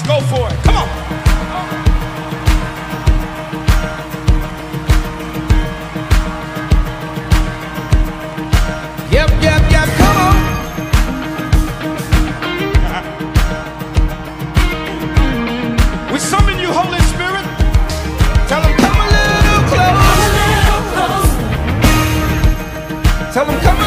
Let's go for it. Come on. Yep, yep, yep, come on. We summon you, Holy Spirit. Tell them come a little closer. Tell them come